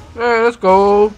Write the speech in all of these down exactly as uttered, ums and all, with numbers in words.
Hey, let's go.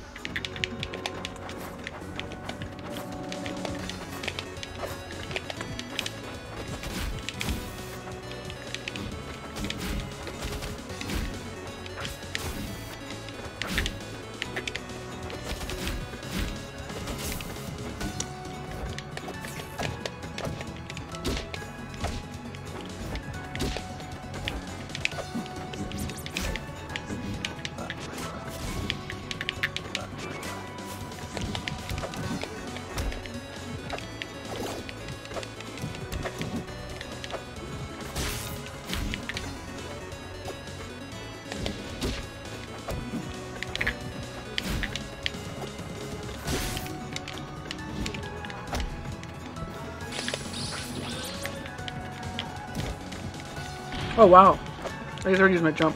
Oh wow, I just already used my jump.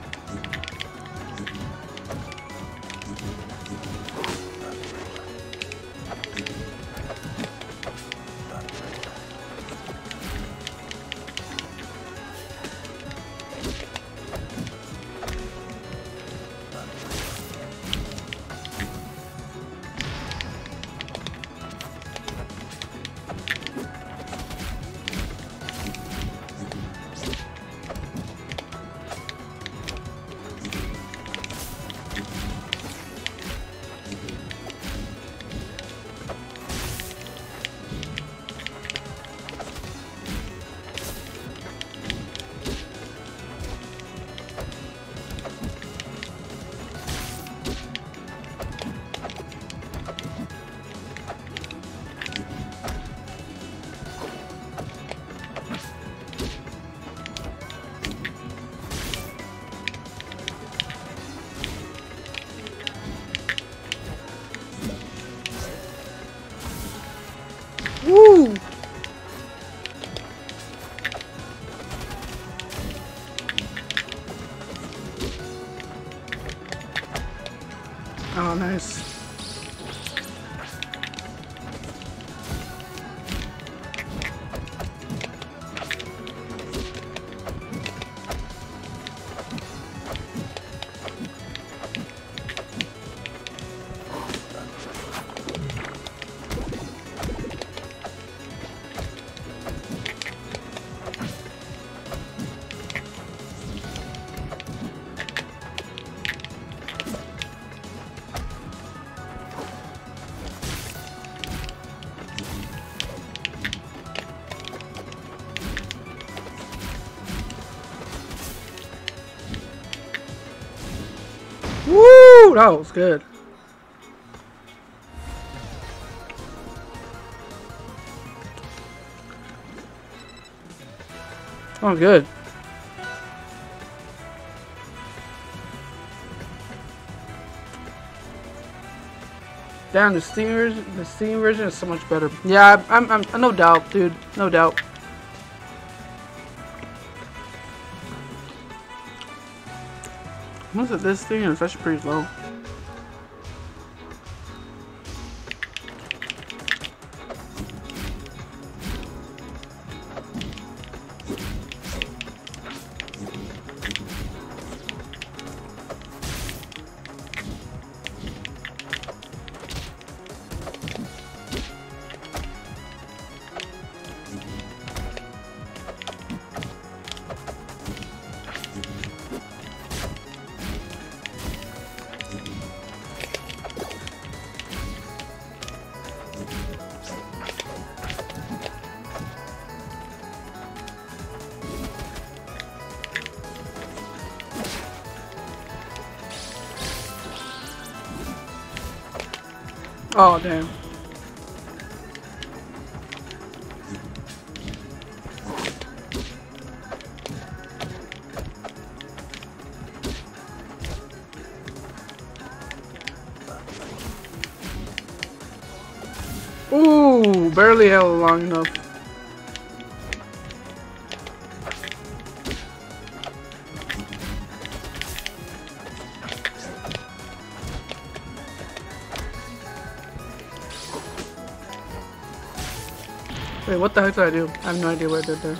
Woo! Oh, nice. Woo! That was good. Oh, good. Damn, the Steam version, the Steam version is so much better. Yeah, I'm, I'm, I'm no doubt, dude, no doubt. What's it? This thing is actually pretty low. Oh, damn. Ooh, barely held long enough. Wait, what the heck did I do? I have no idea what I did there.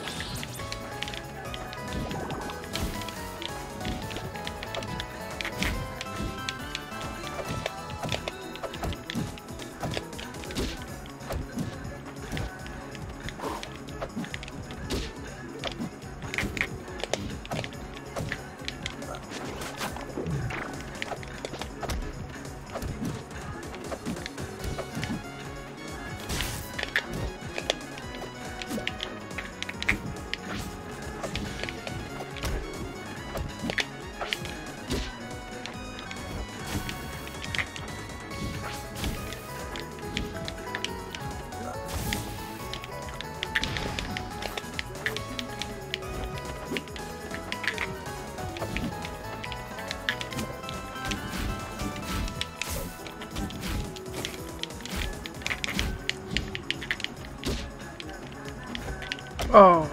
Oh.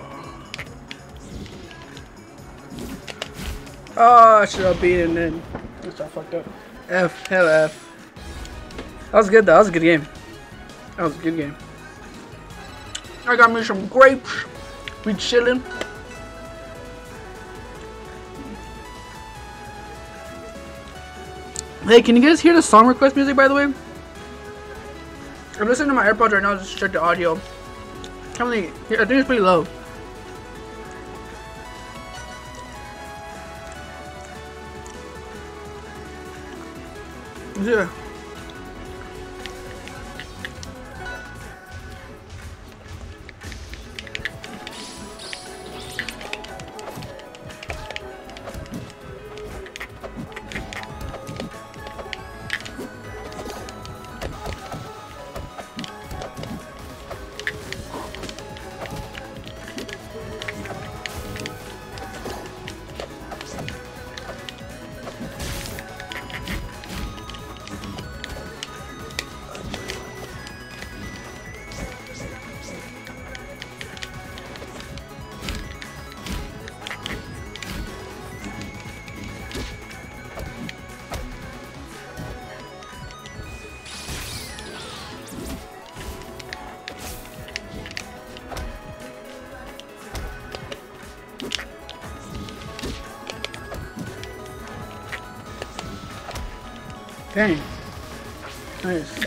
Oh, I should have beaten in. That's I fucked up. F. Hell F. That was good though. That was a good game. That was a good game. I got me some grapes. We chilling. Hey, can you guys hear the song request music, by the way? I'm listening to my AirPods right now just to check the audio. Can't really hear. I think it's pretty low. Yeah. Dang. Nice.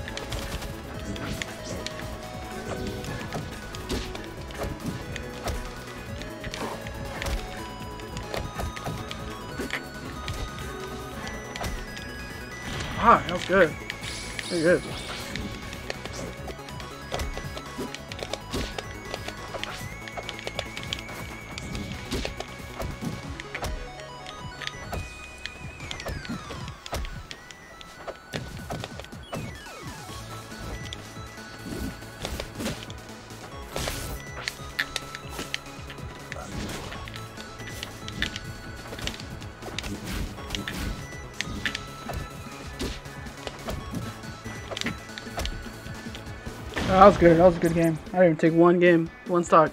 Ah, that was good. Very good. Oh, that was good. That was a good game. I didn't even take one game, one stock.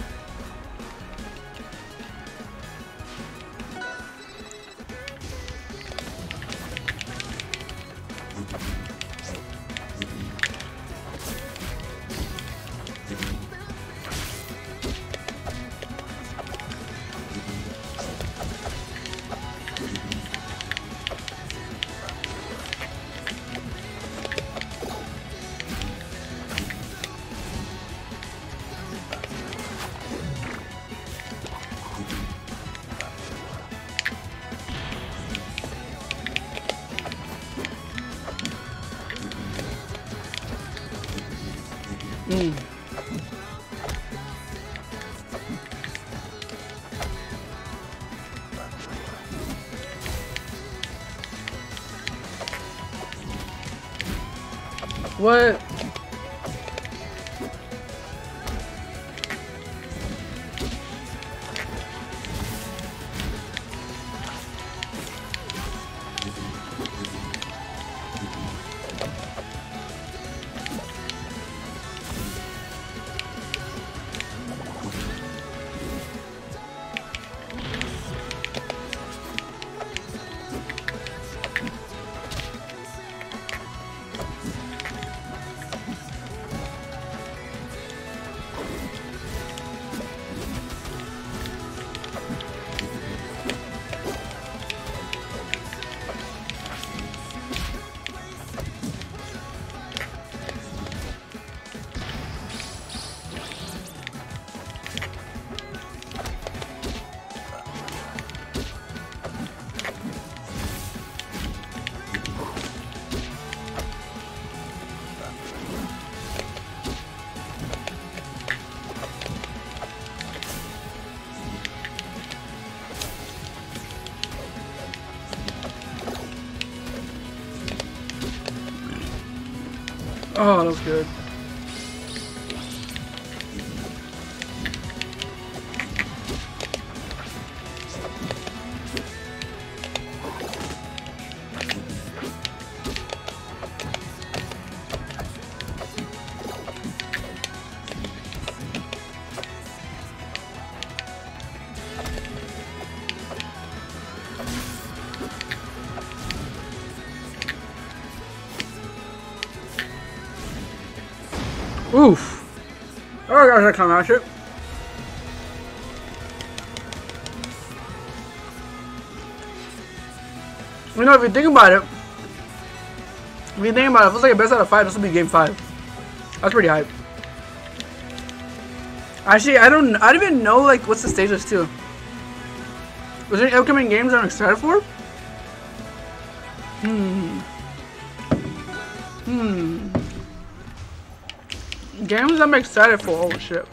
Mm. What? Oh, that was good. Oof. Oh gosh, I can't match it. You know, if you think about it, if you think about it, if it's like a best out of five, this will be game five. That's pretty hype. Actually, I don't, I don't even know like what's the stage list too. Was there any upcoming games I'm excited for? Hmm. Hmm. Games I'm excited for. Oh shit.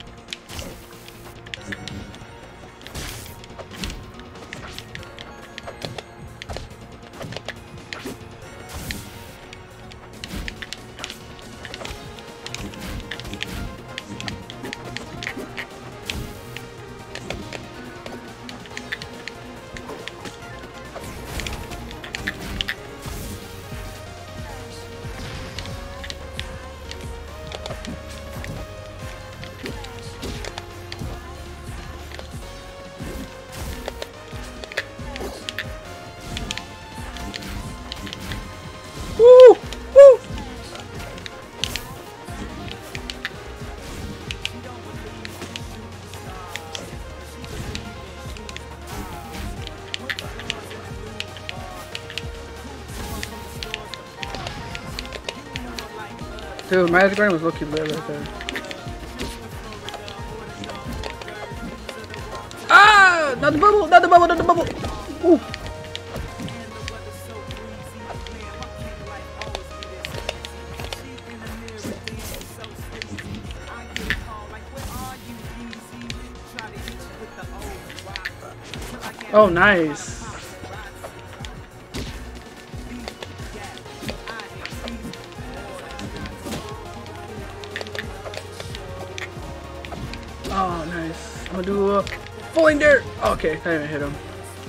Woo! Woo! Dude, my Instagram was looking lit right there. Ah! Not the bubble! Not the bubble! Not the bubble! Ooh. Oh, nice. Oh, nice. I'm gonna do a falling there. Okay, I didn't hit him.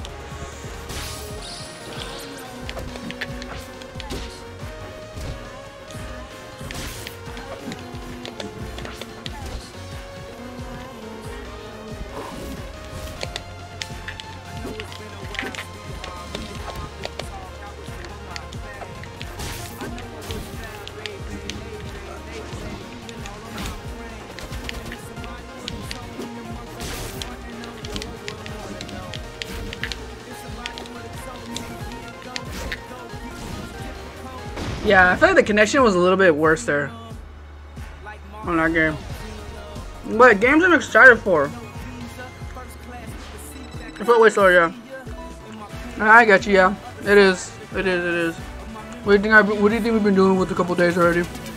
Yeah, I feel like the connection was a little bit worse there on that game. But games I'm excited for. I felt way slower, yeah. I got you, yeah. It is. It is, it is. What do you think I what do you think we've been doing with a couple days already?